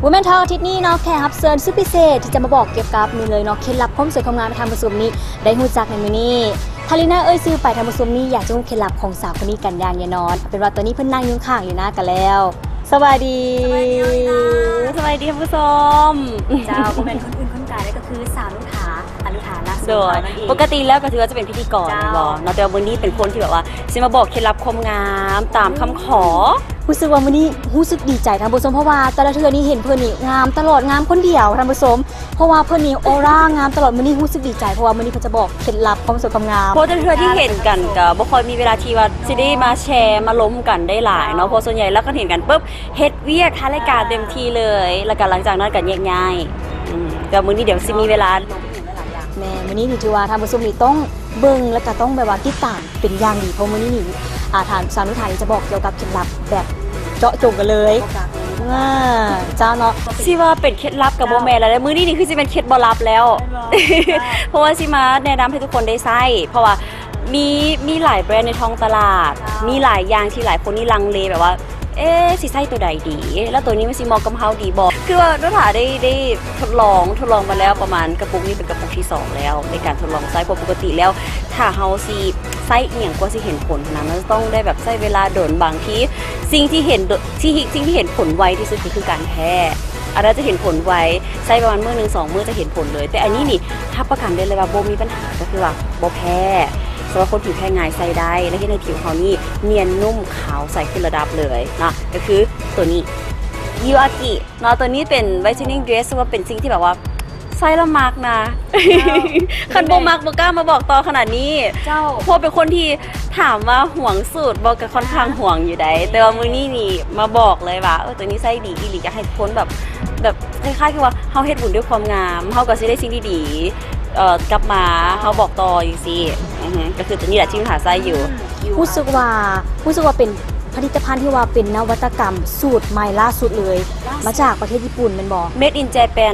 Women Talk อาทิตย์นี้เนาะแขกรับเชิญสุดพิเศษที่จะมาบอกเกี่ยวกับนี่เลยเนาะเคล็ดลับความสวยความงามในทางผสมนี้ได้ฮู้จักในมื้อนี้ทาริน่าซื้อไปทางผสมนี้อยากจะรู้เคล็ดลับของสาวคนนี้กันอย่างแน่นอนเป็นว่าตอนนี้เพิ่นนั่งอยู่ข้างอยู่หน้ากันแล้วสวัสดีสวัสดีท่านผู้ชมเจ้าบ่แม่นคนอื่นคนไกลนั่นก็คือสาวนุชาอนุชาล่าสุดโดยปกติแล้วก็ถือว่าจะเป็นพิธีกรบ่เนาะแต่วันนี้เป็นคนที่แบบว่าสิมาบอกเคล็ดลับความงามตามคำขอรู้สึกว่ามื้อนี้รู้สึกดีใจท่านผู้ชมเพราะว่าแต่ละเทื่อนี้เห็นเพิ่นนี่งามตลอดงามคนเดียวท่านผู้ชมเพราะว่าเพิ่นนี่ออร่างามตลอดมื้อนี้รู้สึกดีใจเพราะว่ามื้อนี้เพิ่นจะบอกเคล็ดลับความสวยความงามเพราะแต่ละเทื่อที่เห็นกันก็บ่ค่อยมีเวลาที่ว่าสิได้มาแชร์มาล้มกันได้หลายเนาะเพราะส่วนใหญ่แล้วก็เห็นกันปุ๊บเฮ็ดเวียกทารายการเต็มที่เลยแล้วก็หลังจากนั้นก็แยกย้ายก็มื้อนี้เดี๋ยวสิมีเวลาแม่มื้อนี้นี่ถือว่าท่านผู้ชมนี่ต้องเบิ่งแล้วก็ต้องแบบว่าติดตามเป็นอย่างดีเพราะมื้อนี้นี่ทางสาวนุชาจะบอกเกี่ยวกับเคล็ดลับแบบเจาะจงกันเลยเจ้าเนาะสิว่าเป็นเคล็ดลับกับโบแมนแล้วมื้อนี้นี่คือสิเป็นเคล็ดบ่ลับแล้วเพราะว่าสิมาแนะนำให้ทุกคนได้ใช้เพราะว่ามีหลายแบรนด์ในท้องตลาดมีหลายอย่างที่หลายคนนี่ลังเลแบบว่าสิใช้ตัวใดดีแล้วตัวนี้มันสิเหมาะกับเฮาดีบ่คือว่านุชาได้ทดลองมาแล้วประมาณกระปุกนี้เป็นกระปุกที่2แล้วในการทดลองใช้ปกติแล้วถ้าเฮาสิใช้อีหยังกว่าสิเห็นผลนะมันต้องได้แบบใช้เวลาโดนบางทีสิ่งที่เห็นผลไวที่สุดคือการแพ้อันนั้นจะเห็นผลไวใช้ประมาณมื้อนึง2มื้อจะเห็นผลเลยแต่อันนี้นี่รับประกันได้เลยว่าบ่มีปัญหาก็คือว่าบ่แพ้สำหรับคนผิวแพ้ง่ายใส่ได้และที่ในผิวเขานี่เนียนนุ่มขาวใสขึ้นระดับเลยนะก็คือตัวนี้ยูอากิเนาะตัวนี้เป็น whitening dress ว่าเป็นสิ่งที่แบบว่าใส่ละมักนะคันโบมักโบก้ามาบอกต่อขนาดนี้เจ้าเพราะเป็นคนที่ถามว่าห่วงสูตรบอกกับค่อนข้างห่วงอยู่ได้แต่ว่ามื้อนี้นี่มาบอกเลยว่าตัวนี้ใส่ดีอีหลีอยากให้พ้นแบบคล้ายๆคือว่าเฮาเฮ็ดบุญด้วยความงามเฮาก็สิได้สิ่งดีกลับมาเขาบอกต่ออยู่สิก็คือตัวนี้แหละที่หาไส้อยู่รู้สึกว่าเป็นผลิตภัณฑ์ที่ว่าเป็นนวัตกรรมสูตรใหม่ล่าสุดเลยมาจากประเทศญี่ปุ่นมันบอก Made in Japan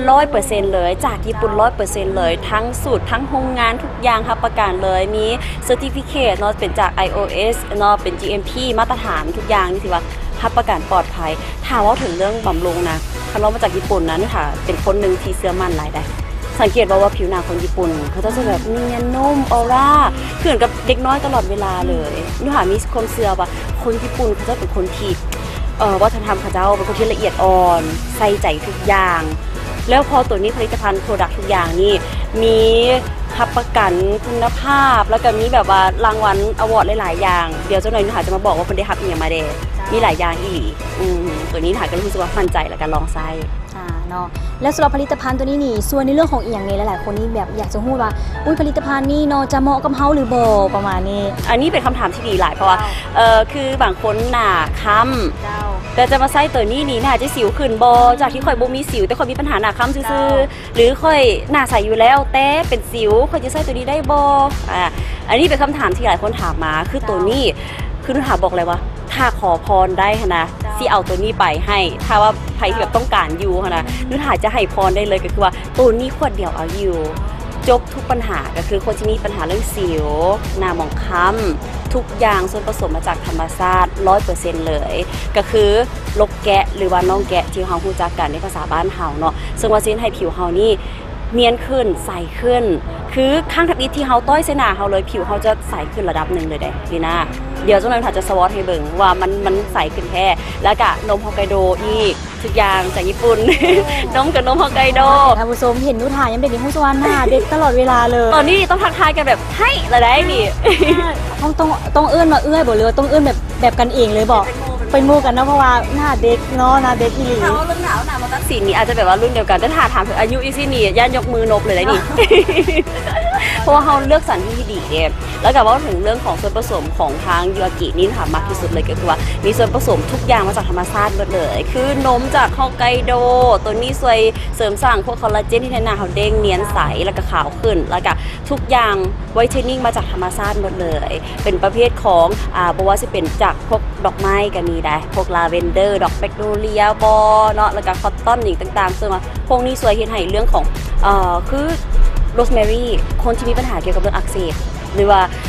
100% เลยจากญี่ปุ่น 100% เลยทั้งสูตรทั้งโรงงานทุกอย่างครับประกันเลยมี Certificate เนาะเป็นจาก iOS เนาะเป็น GMP มาตรฐานทุกอย่างนี่ถือว่ารับประกันปลอดภัยถ้าว่าถึงเรื่องบำรุงนะคันเรามาจากญี่ปุ่นนั้นค่ะเป็นคนหนึ่งที่เชื่อมั่นหลายได้สังเกตว่าผิวหน้าคนญี่ปุ่นเขาจะแบบเนียนนุ่มออร่าเหมือนกับเด็กน้อยตลอดเวลาเลยนุหามีความเชื่อว่าคนญี่ปุ่นเขาจะเป็นคนที่วัฒนธรรมเขาเจ้าเป็นคนที่ละเอียดอ่อนใส่ใจทุกอย่างแล้วพอตัวนี้ผลิตภัณฑ์โปรดักต์ทุกอย่างนี่มีรับประกันคุณภาพแล้วก็มีแบบว่ารางวัลอวอร์ดหลายๆอย่างเดี๋ยวเจ้าหน่อยนุหาจะมาบอกว่าคนได้รับอย่างมาเดมีหลายอย่างอีหลีตัวนี้หาก็รู้สึกว่ามั่นใจและการลองใช้เนาะแล้วสำหรับผลิตภัณฑ์ตัวนี้นี่ส่วนในเรื่องของอีกอย่างนี้หลายๆคนนี่แบบอยากจะพูดว่าผลิตภัณฑ์นี่เนาะจะเหมาะกับเฮาหรือบ่ประมาณนี้อันนี้เป็นคำถามที่ดีหลายเพราะว่าคือบางคนหน้าค้ำแต่จะมาใส่ตัวนี้นี่น่าจะสิวขึ้นบ่จากที่ค่อยบ่มีสิวแต่ค่อยมีปัญหาหน้าค้ำซื่อๆหรือค่อยหน้าใสอยู่แล้วแต่เป็นสิวค่อยจะใส่ตัวนี้ได้บ่อันนี้เป็นคำถามที่หลายคนถามมาคือตัวนี้คือนุชาบอกเลยว่าถ้าขอพรได้นะที่เอาตัวนี้ไปให้ถ้าว่าใครที่แบบต้องการอยู่นะนุชาจะให้พรได้เลยก็คือว่าตัวนี้ขวดเดียวเอาอยู่จบทุกปัญหาก็คือคนที่มีปัญหาเรื่องสิวหน้าหมองคล้ำทุกอย่างส่วนผสมมาจากธรรมชาติ 100% เลยก็คือลกแกะหรือว่าน้องแกะที่เรารู้จักกันในภาษาบ้านเฮาเนาะซึ่งว่าสิให้ผิวเฮานี่เนียนขึ้นใสขึ้นคือข้างทับอิฐที่เฮาต้อยเสนาเฮาเลยผิวเฮาจะใสขึ้นระดับหนึ่งเลยดีนะเดี๋ยวเจ้าหน่อยจะสวอตให้เบิ่งว่ามันใสขึ้นแท้แล้วก็นมฮอกไกโดอีกทุกอย่างจากญี่ปุ่นนมกับนมฮอกไกโดท่านผู้ชมเห็นนุชายังเด็กในห้องสวรรค์หน้าเด็กตลอดเวลาเลยตอนนี้ต้องทักทายกันแบบให้ละได้ดิต้องเอื้อนมาเอื้อยบอกเลยต้องเอื้อนแบบกันเองเลยบอกเป็นมู่กันเนาะเพราะว่าหน้าเด็กเนาะหน้าเด็กที่หลีเขาเรื่องหนาวมาตัดสินนี่อาจจะแบบว่ารุ่นเดียวกันแต่ถ้าถามถึงอายุอีซี่นี่ย่านยกมือนบเลยนี่เพราะว่าเขาเลือกสรรที่ดีเนี่ยแล้วกับว่าถึงเรื่องของส่วนผสมของทางยูอากินี่ค่ะมากที่สุดเลยก็คือว่ามีส่วนผสมทุกอย่างมาจากธรรมชาติหมดเลยคือนมจากฮอกไกโดตัวนี้ช่วยเสริมสร้างพวกคอลลาเจนที่ในหน้าเขาเด้งเนียนใสแล้วก็ขาวขึ้นแล้วก็ทุกอย่างไวท์เทนนิ่งมาจากธรรมชาติหมดเลยเป็นประเภทของบอกว่าจะเป็นจากพวกดอกไม้ก็มีได้พวกลาเวนเดอร์ดอกแมกโนเลียบอเนาะแล้วก็คอตตอนอย่างต่างๆซึ่งว่าพวกนี้ช่วยเห็นให้เรื่องของคือโรสแมรี่คนที่มีปัญหาเกี่ยวกับเรื่องอักเสบหรือว่า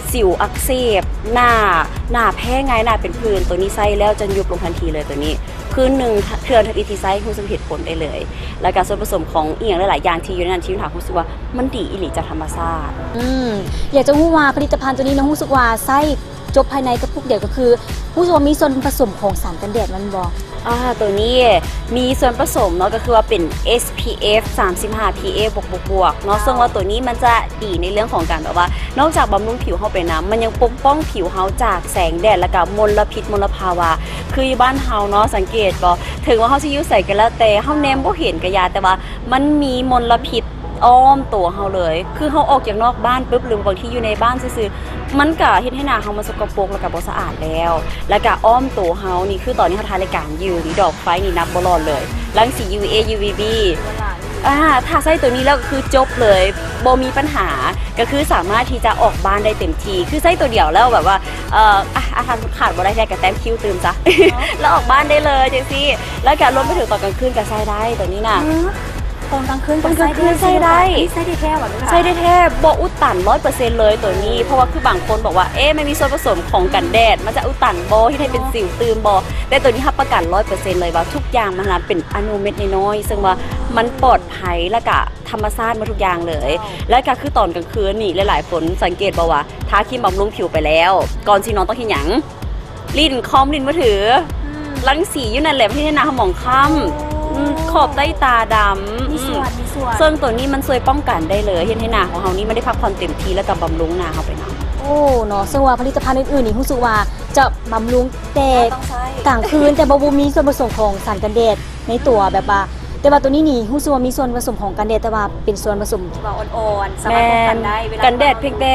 สิวอักเสบหน้าแพ้ง่ายหน้าเป็นผื่นตัวนี้ใส่แล้วจะยุบลงทันทีเลยตัวนี้คือหนึ่งเทือนทันทีที่ใส่คุณสมเหตุผลได้เลยแล้วก็ส่วนผสมของอีกอย่างหลายๆอย่างที่อยู่ในนั้นที่ถามรู้สึกว่ามันดีอิหลีจากธรรมชาติอยากจะรู้ว่าผลิตภัณฑ์ตัวนี้น้องรู้สึกว่าไส้จบภายในกระปุกเดียวก็คือผู้ชมมีส่วนผสมของสารกันแดดมันบอกตัวนี้มีส่วนผสมเนาะก็คือว่าเป็น SPF 35 PA บวกเนาะซึ่งว่าตัวนี้มันจะดีในเรื่องของการแบบว่านอกจากบำรุงผิวเขาไปนะมันยังปกป้องผิวเขาจากแสงแดดและกับมลพิษมลภาวะคือบ้านเฮาเนาะสังเกตบ่ถึงว่าเขาสิอยู่ใส่กันแล้วแต่เฮาแนมบ่เห็นกะยาแต่ว่ามันมีมลพิษอ้อมตัวเฮาเลยคือเฮาออกจากนอกบ้านปุ๊บหรือบางทีอยู่ในบ้านซื่อๆมันก็เฮ็ดให้หน้าเฮามันสกปรกแล้วก็บ่สะอาดแล้วก็อ้อมตัวเฮานี่คือตอนนี้เฮาถ่ายรายการอยู่นี่ดอกไฟนี่นับบ่รอดเลยรังสี UVA UVB ถ้าใส่ตัวนี้แล้วก็คือจบเลยบ่มีปัญหาก็คือสามารถที่จะออกบ้านได้เต็มทีคือใส่ตัวเดียวแล้วแบบว่าทานขาดบ่ได้แท้กับแต้มคิ้วตื่มจ้ะ แล้วออกบ้านได้เลยจังซี่แล้วก็รวมไปถึงตอนกลางคืนก็ใส่ได้ตัวนี้น่ะตอนกลางคืนใส่ได้ใส่ได้แท้หรอใส่ได้แท้บ่อุดตัน 100% เลยตัวนี้เพราะว่าคือบางคนบอกว่าไม่มีส่วนผสมของกันแดดมันจะอุดตันบ่ที่ให้เป็นสิวตื่มบ่แต่ตัวนี้รับประกัน 100% เลยว่าทุกอย่างมันเป็นอนุเม็ดน้อยๆซึ่งว่ามันปลอดภัยและก็ธรรมชาติมาทุกอย่างเลยและก็คือตอนกลางคืนนี่หลายๆคนสังเกตบ่ว่าทาครีมบำรุงผิวไปแล้วก่อนสินอนต้องเฮ็ดหยังลิ้นคอมลิ้นมือถือรังสีอยู่นั่นแหละที่ให้หน้าหมองค่ำขอบใต้ตาดำมีส่วนซึ่งตัวนี้มันช่วยป้องกันได้เลยเห็นให้หน้าของเรานี่ไม่ได้พักผ่อนเต็มที่แล้วก็บำรุงหน้าเขาไปนะเนาะซึ่งว่าผลิตภัณฑ์อื่นๆนี่รู้สึกว่าจะบำรุงแต่กลางคืนแต่บ่มีส่วนผสมของสารกันแดดในตัวแบบว่าแต่ว่าตัวนี้นี่รู้สึกว่ามีส่วนผสมของกันแดดแต่ว่าเป็นส่วนผสมที่ว่าอ่อนๆสามารถป้องกันได้กันแดดเพียงแต่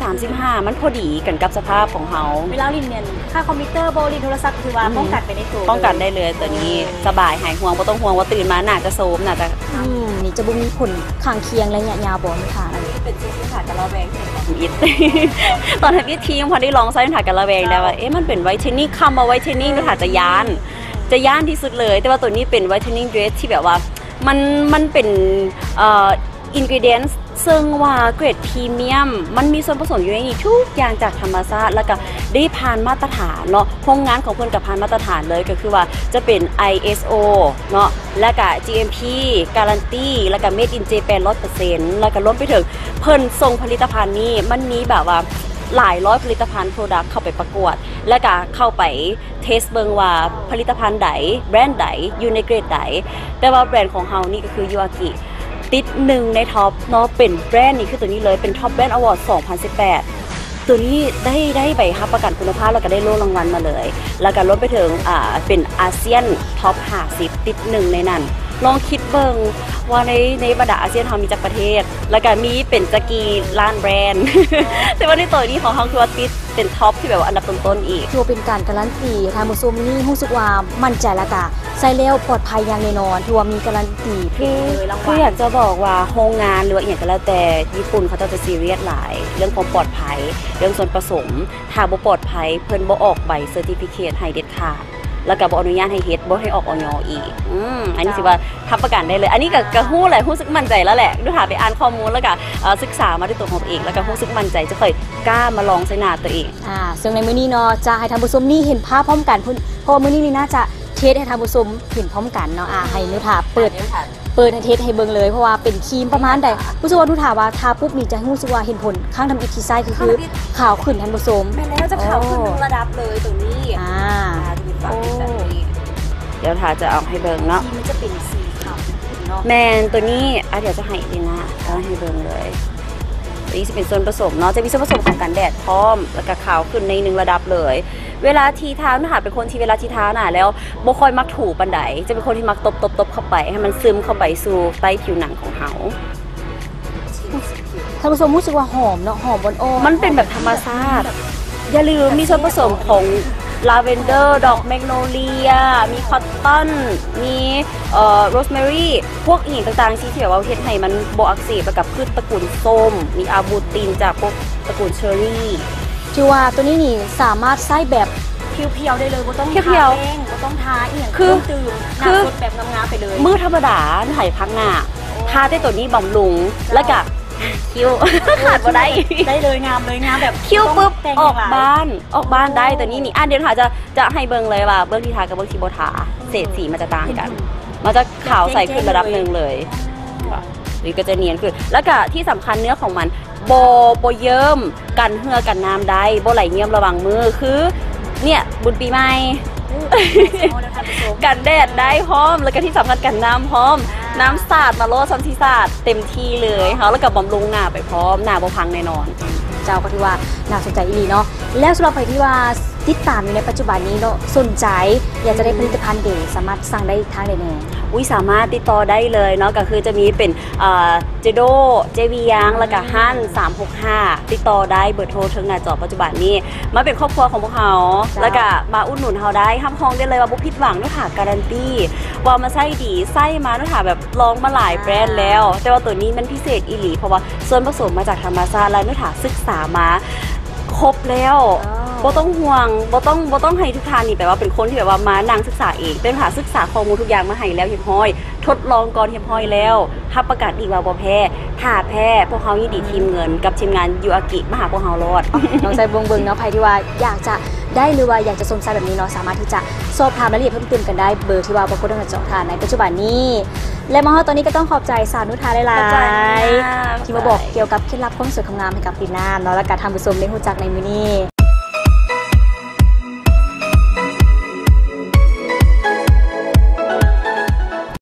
35มันพอดีกันกับสภาพของเขาเวลาลิ้นเนี่ยค่าคอมพิวเตอร์โบลินโทรศัพท์คือว่าป้องกันไปในตัวป้องกันได้เลยตัวนี้สบายหายห่วงบ่ต้องห่วงว่าตื่นมาหน้าจะโซมหน้าจะนี่จะบ่มีผลข้างเคียงระยะยาวบ่มีค่ะอันนี้เป็นสิ่งที่ขาดกันระแวงอิดตอนทำพิธีพอได้ลองใช้ถ่ายกันระแวงแล้วว่ามันเป็นไวท์เทนนิ่งคำว่าไวท์เทนนิ่งก็ถ่ายจะย่านที่สุดเลยแต่ว่าตัวนี้เป็นไวท์เทนนิ่งเดรสที่แบบว่ามันเป็นอินกรีเดียนซึ่งว่าเกรดพรีเมียมมันมีส่วนผสมอยู่ในนี้ทุกอย่างจากธรรมชาติแล้วก็ได้ผ่านมาตรฐานเนาะโรงงานของเพิ่นกับผ่านมาตรฐานเลยก็คือว่าจะเป็น ISO เนาะแล้วก็ GMP การันตีแล้วก็ Made in Japan 100% แล้วก็รวมไปถึงเพิ่นส่งผลิตภัณฑ์นี้มันมีแบบว่าหลายร้อยผลิตภัณฑ์โปรดักต์เข้าไปประกวดและก็เข้าไปเทสเบิงว่าผลิตภัณฑ์ใดแบรนด์ใดอยู่ในเกรดใดแต่ว่าแบรนด์ของเฮานี่ก็คือยูอากิติดหนึ่งในท็อปเนาะเป็นแบรนด์นี่คือตัวนี้เลยเป็นท็อปแบรนด์อวอร์ด2018ตัวนี้ได้ใบรับประกันคุณภาพแล้วก็ได้โล่รางวัลมาเลยแล้วก็รวมไปถึงเป็นอาเซียนท็อป50ติดหนึ่งในนั้นลองคิดเบิ่งว่าในบรรดาอาเซียนเขามีจักประเทศแล้วก็มีเป็นจักรีล้านแบรนด์ แต่ว่าในตัวนี้ของเขาคือว่าติดเป็นท็อปที่แบบว่าอันดับต้นๆอีกคือเป็นการการันตีทางมุสลิมนี่รู้สึกว่ามั่นใจแล้วก็ใส่แล้วปลอดภัยอย่างแน่นอนที่ว่ามีการันตีคืออยากจะบอกว่าโรงงานหรืออย่างก็แล้วแต่ญี่ปุ่นเขาจะซีเรียสหลายเรื่องความปลอดภัยเรื่องส่วนผสมถ้าบ่ปลอดภัยเพิ่นบ่ออกใบเซอร์ติฟิเคตให้เด็ดขาดแล้วก็บ่อนุญาตให้เฮ็ดบ่ให้ออกออยอีกอันนี้สิว่าทับประกันได้เลยอันนี้ก็ฮู้แหละฮู้สึกมั่นใจแล้วแหละดูหาไปอ่านข้อมูลแล้วก็ศึกษามาด้วยตัวของตัวเองแล้วก็ฮู้สึกมั่นใจจะค่อยกล้ามาลองใส่หน้าตัวเองซึ่งในมื้อนี้เนาะจะให้ท่านผู้ชมนี่เห็นภาพพร้อมกันเพราะมื้อนี้นี่น่าจะเทสให้ท่านผู้ชมเห็นพร้อมกันเนาะให้นุถาเปิดให้เทสให้เบิ่งเลยเพราะว่าเป็นครีมประมาณใดผู้ชมว่านุถาว่าทาปุ๊บนี่จะรู้สึกว่าเห็นผลข้างทำอิทธิไซคือขาวขึ้นท่านผู้ชมแม่แล้วจะขาวขึ้นระดับเลยตรงนี้เดี๋ยวทาจะเอาให้เบิ่งเนาะมันจะเป็นสีขาวเนาะแมนตัวนี้เดี๋ยวจะให้ดีนะเอาให้เบิ่งเลยตัวนี้จะเป็นส่วนผสมเนาะจะมีส่วนผสมของกันแดดพร้อมแล้วก็ขาวขึ้นใน1ระดับเลยเวลาทีเท้านะคะเป็นคนที่เวลาทีเท้าน่ะแล้วบ่ค่อยมักถูปันไดจะเป็นคนที่มักตบเข้าไปให้มันซึมเข้าไปสู่ใต้ผิวหนังของเขาท่านผู้ชมรู้สึกว่าหอมเนาะหอมอ่อนๆมันเป็นแบบธรรมชาติอย่าลืมมีส่วนผสมของลาเวนเดอร์ดอกแมกโนเลียมีคอตตอนมีโรสแมรี่พวกอีกต่างๆที่แบบว่าเฮ็ดให้มันบ่อักเสบกับพืชตระกูลส้มมีอาบูตินจากพวกตระกูลเชอร์รี่ชื่อว่าตัวนี้นี่สามารถใช้แบบเพียวๆได้เลยบ่ต้องทาแป้งบ่ต้องทาอีหยังตื่นหน้าสดแบบงามๆไปเลยมื้อธรรมดาถ่ายพักหน้าทาได้ตัวนี้บำรุงแล้วก็คิ้ว ขาดบ่ได้ได้เลยงามเลยงามแบบคิ้วปุ๊บแต่งออกหลยบ้านได้แต่นี่เดี๋ยวค่ะจะให้เบิ่งเลยว่าเบิ่งที่ทากับเบิ่งที่บ่ทาเศษสีมันจะต่างกัน มันจะขาวใสขึ้นระดับหนึ่งเลยหรือก็จะเนียนขึ้นแล้วก็ที่สำคัญเนื้อของมันโบเยิ้มกันเหือกันน้ำได้โบไหลเยี่ยมระวังมือคือเนี่ยบุญปีใหม่ กันแดดได้พร้อมแล้วก็ที่สำคัญกันน้ำพร้อมน้ำสาดมาโลดซัมซีสาดเต็มที่เลยค่ะแล้วก็บำรุงหน้าไปพร้อมหน้าบ่พังแน่นอนเจ้าก็ที่ว่าน่าสนใจอีหลีเนาะแล้วสำหรับใครที่ว่าติดตามอยู่ในปัจจุบันนี้เนาะสนใจอยากจะได้ผลิตภัณฑ์เดสามารถสั่งได้ทางใดแน่สามารถติดต่อได้เลยเนาะก็คือจะมีเป็นเจโดเจวียางแล้วก็ฮั่น365ติดต่อได้เบอร์โทรถึงหน้าจอปัจจุบันนี้มาเป็นครอบครัวของพวกเขาแล้วก็มาอุดหนุนเขาได้ห้ามห้องได้เลยว่าบุผิดหวังด้วยค่ะการันตีว่ามาไส้ดีไส้มาด้วยค่ะแบบลองมาหลายแบรนด์แล้วแต่ว่าตัวนี้มันพิเศษอีหลีเพราะว่าส่วนผสมมาจากธรรมชาติและด้วยค่ะศึกษามาครบแล้วบ่ต้องห่วงบ่ต้องให้ทุกทานนี่แปลว่าเป็นคนที่แบบว่ามานั่งศึกษาเองเป็นค่ะศึกษาข้อมูลทุกอย่างมาให้แล้วเรียบร้อยทดลองก่อนเรียบร้อยแล้วรับประกาศอีกว่าบ่แพ้ถ้าแพ้พวกเขายินดีทีมเงินกับทีมงานยูอากิมาหาพวกเขารอดน้องใจเบิ่งเนาะใครที่ว่าอยากจะได้หรือว่าอยากจะสนใจแบบนี้เนาะสามารถที่จะสอบถามรายละเอียดเพิ่มเติมกันได้เบอร์ที่ว่าบางคนต้องการจองทานในปัจจุบันนี้ และมาฮอตอนนี้ก็ต้องขอบใจสาวนุชาหลายๆที่มาบอกเกี่ยวกับเคล็ดลับความสวยความงามให้กับปีหน้าเนาะและการทำผสมในหูจักในมื้อนี้